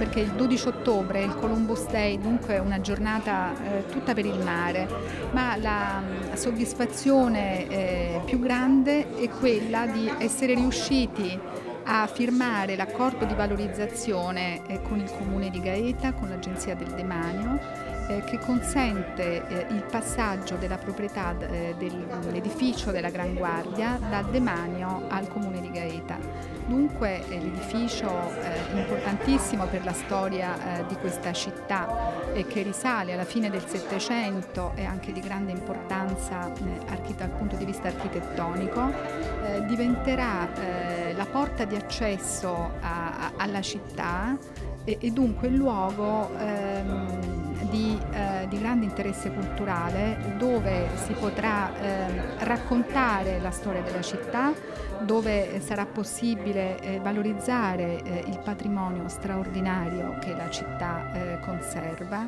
che il 12 ottobre è il Columbus Day, dunque una giornata tutta per il mare, ma la soddisfazione più grande è quella di essere riusciti a firmare l'accordo di valorizzazione con il Comune di Gaeta, con l'Agenzia del Demanio, che consente il passaggio della proprietà dell'edificio della Gran Guardia dal demanio al Comune di Gaeta. Dunque l'edificio è importantissimo per la storia di questa città, che risale alla fine del Settecento e anche di grande importanza dal punto di vista architettonico. Diventerà la porta di accesso alla città e dunque il luogo di grande interesse culturale, dove si potrà raccontare la storia della città, dove sarà possibile valorizzare il patrimonio straordinario che la città conserva.